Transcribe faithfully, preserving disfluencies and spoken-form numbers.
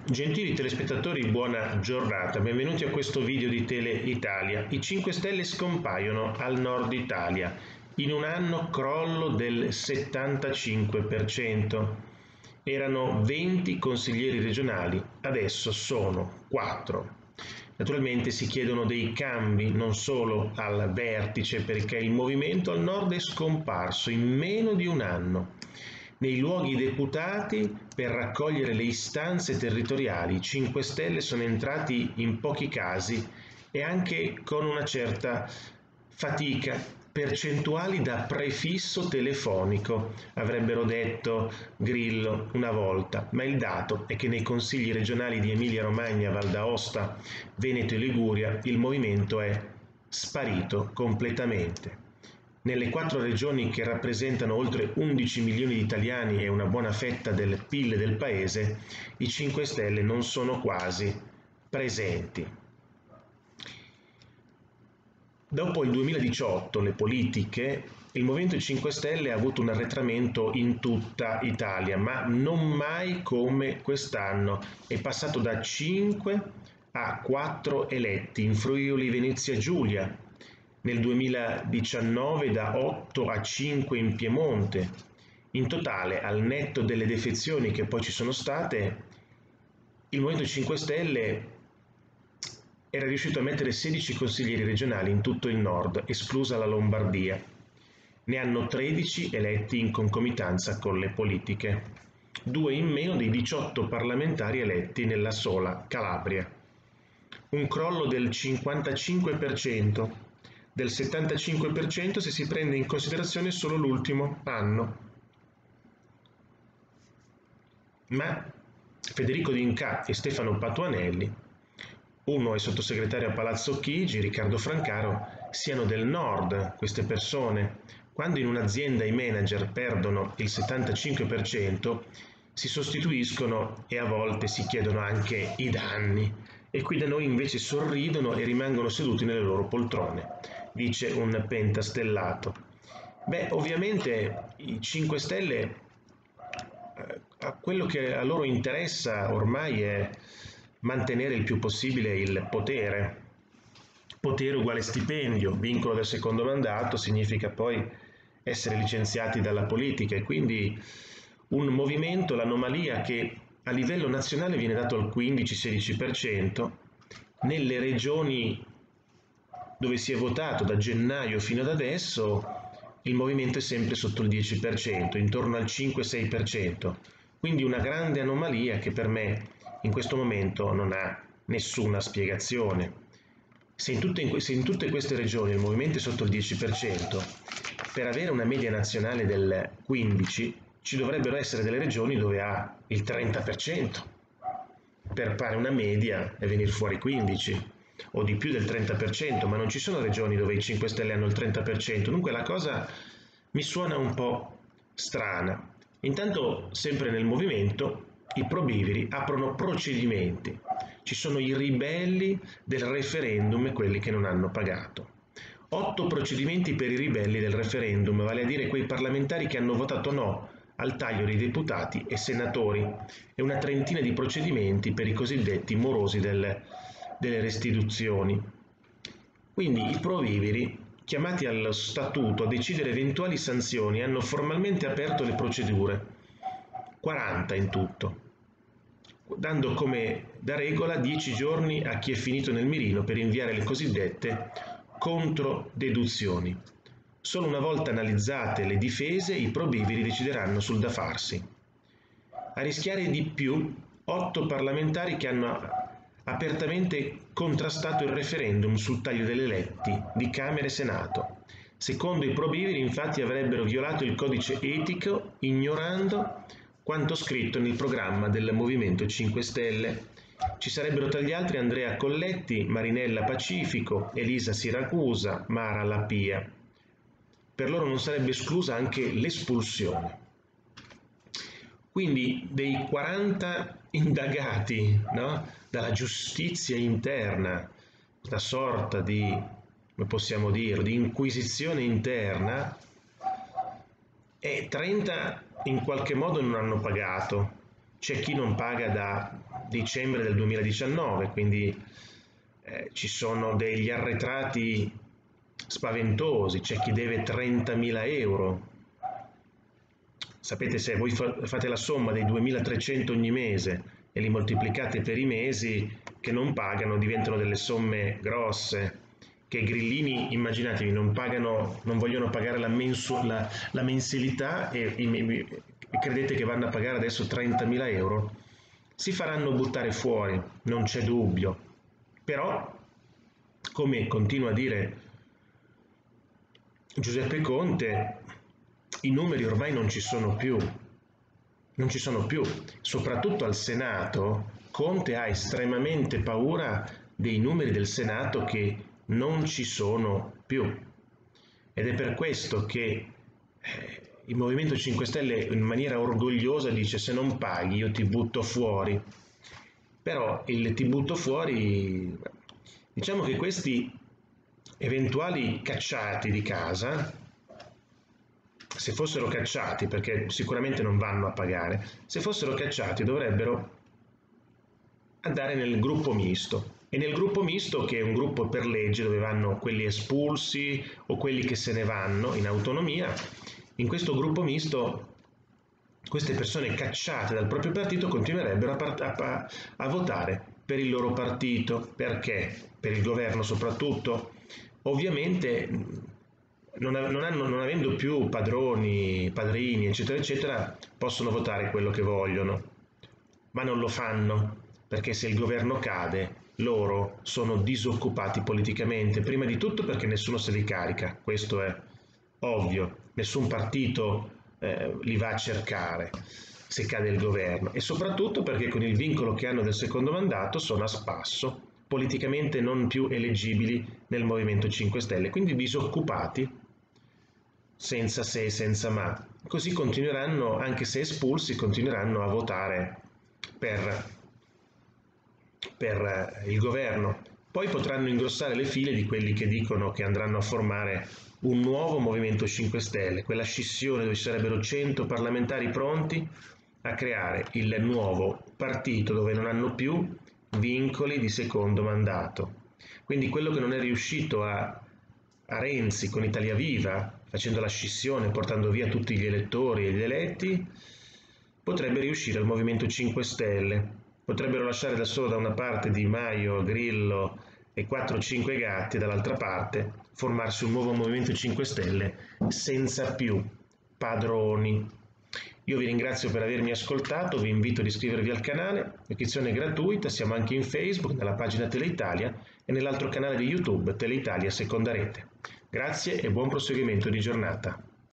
Gentili telespettatori, buona giornata, benvenuti a questo video di Tele Italia. I cinque Stelle scompaiono al nord Italia, in un anno crollo del settantacinque per cento. Erano venti consiglieri regionali, adesso sono quattro. Naturalmente si chiedono dei cambi non solo al vertice, perché il movimento al nord è scomparso in meno di un anno. Nei luoghi deputati, per raccogliere le istanze territoriali, i cinque Stelle sono entrati in pochi casi e anche con una certa fatica, percentuali da prefisso telefonico, avrebbero detto Grillo una volta, ma il dato è che nei consigli regionali di Emilia-Romagna, Val d'Aosta, Veneto e Liguria il movimento è sparito completamente. Nelle quattro regioni che rappresentano oltre undici milioni di italiani e una buona fetta del P I L del paese, i cinque Stelle non sono quasi presenti. Dopo il duemiladiciotto, le politiche, il Movimento cinque Stelle ha avuto un arretramento in tutta Italia, ma non mai come quest'anno. È passato da cinque a quattro eletti in Friuli Venezia Giulia, nel duemiladiciannove da otto a cinque in Piemonte. In totale, al netto delle defezioni che poi ci sono state, il Movimento cinque Stelle era riuscito a mettere sedici consiglieri regionali in tutto il nord, esclusa la Lombardia. Ne hanno tredici eletti in concomitanza con le politiche, due in meno dei diciotto parlamentari eletti nella sola Calabria. Un crollo del cinquantacinque per cento, del settantacinque per cento se si prende in considerazione solo l'ultimo anno. Ma Federico D'Incà e Stefano Patuanelli, uno è sottosegretario a Palazzo Chigi, Riccardo Francaro, siano del nord queste persone. Quando in un'azienda i manager perdono il settantacinque per cento, si sostituiscono e a volte si chiedono anche i danni. E qui da noi invece sorridono e rimangono seduti nelle loro poltrone, dice un pentastellato. Beh, ovviamente i cinque Stelle, eh, a quello che a loro interessa ormai è mantenere il più possibile il potere. Potere uguale stipendio, vincolo del secondo mandato significa poi essere licenziati dalla politica e quindi un movimento, l'anomalia che a livello nazionale viene dato al quindici sedici per cento, nelle regioni dove si è votato da gennaio fino ad adesso il movimento è sempre sotto il dieci per cento, intorno al cinque sei per cento, quindi una grande anomalia che per me in questo momento non ha nessuna spiegazione. Se in, tutte, se in tutte queste regioni il movimento è sotto il dieci per cento, per avere una media nazionale del quindici per cento ci dovrebbero essere delle regioni dove ha il trenta per cento per fare una media e venire fuori quindici o di più del trenta per cento, ma non ci sono regioni dove i cinque Stelle hanno il trenta per cento, dunque la cosa mi suona un po' strana. Intanto, sempre nel movimento, i probiviri aprono procedimenti. Ci sono i ribelli del referendum e quelli che non hanno pagato. Otto procedimenti per i ribelli del referendum, vale a dire quei parlamentari che hanno votato no al taglio dei deputati e senatori, e una trentina di procedimenti per i cosiddetti morosi del, delle restituzioni. Quindi i provviviri, chiamati allo statuto a decidere eventuali sanzioni, hanno formalmente aperto le procedure, quaranta in tutto, dando come da regola dieci giorni a chi è finito nel mirino per inviare le cosiddette controdeduzioni. Solo una volta analizzate le difese, i probiviri decideranno sul da farsi. A rischiare di più, otto parlamentari che hanno apertamente contrastato il referendum sul taglio degli eletti di Camera e Senato. Secondo i probiviri, infatti, avrebbero violato il codice etico ignorando quanto scritto nel programma del Movimento cinque Stelle. Ci sarebbero tra gli altri Andrea Colletti, Marinella Pacifico, Elisa Siracusa, Mara Lapia. Per loro non sarebbe esclusa anche l'espulsione. Quindi dei quaranta indagati, no, dalla giustizia interna, questa sorta di, come possiamo dire, di inquisizione interna, e trenta in qualche modo non hanno pagato. C'è chi non paga da dicembre del duemiladiciannove, quindi eh, ci sono degli arretrati spaventosi, c'è chi deve trentamila euro. Sapete, se voi fate la somma dei duemilatrecento ogni mese e li moltiplicate per i mesi che non pagano, diventano delle somme grosse, che i grillini, immaginatevi, non pagano, non vogliono pagare la, mensu, la, la mensilità e, e, e credete che vanno a pagare adesso trentamila euro? Si faranno buttare fuori, non c'è dubbio. Però, come continua a dire Giuseppe Conte, i numeri ormai non ci sono più, non ci sono più. Soprattutto al Senato, Conte ha estremamente paura dei numeri del Senato che non ci sono più. Ed è per questo che eh, il Movimento cinque Stelle in maniera orgogliosa dice: se non paghi io ti butto fuori. Però il ti butto fuori, diciamo che questi eventuali cacciati di casa, se fossero cacciati, perché sicuramente non vanno a pagare, se fossero cacciati dovrebbero andare nel gruppo misto. E nel gruppo misto, che è un gruppo per legge dove vanno quelli espulsi o quelli che se ne vanno in autonomia, in questo gruppo misto queste persone cacciate dal proprio partito continuerebbero a, a, a votare per il loro partito. Perché? Per il governo soprattutto. Ovviamente non, non, hanno, non avendo più padroni, padrini, eccetera, eccetera, possono votare quello che vogliono, ma non lo fanno, perché se il governo cade, loro sono disoccupati politicamente, prima di tutto perché nessuno se li carica, questo è ovvio, nessun partito eh, li va a cercare se cade il governo, e soprattutto perché con il vincolo che hanno del secondo mandato sono a spasso, politicamente non più eleggibili nel Movimento cinque Stelle, quindi disoccupati senza se e senza ma. Così continueranno, anche se espulsi, continueranno a votare per, per il governo. Poi potranno ingrossare le file di quelli che dicono che andranno a formare un nuovo Movimento cinque Stelle, quella scissione dove ci sarebbero cento parlamentari pronti a creare il nuovo partito dove non hanno più vincoli di secondo mandato. Quindi quello che non è riuscito a, a Renzi con Italia Viva, facendo la scissione, portando via tutti gli elettori e gli eletti, potrebbe riuscire al Movimento cinque Stelle. Potrebbero lasciare da solo da una parte Di Maio, Grillo e quattro cinque gatti, dall'altra parte formarsi un nuovo Movimento cinque Stelle senza più padroni. Io vi ringrazio per avermi ascoltato, vi invito ad iscrivervi al canale, iscrizione gratuita, siamo anche in Facebook, nella pagina Teleitalia e nell'altro canale di YouTube, Teleitalia Seconda Rete. Grazie e buon proseguimento di giornata.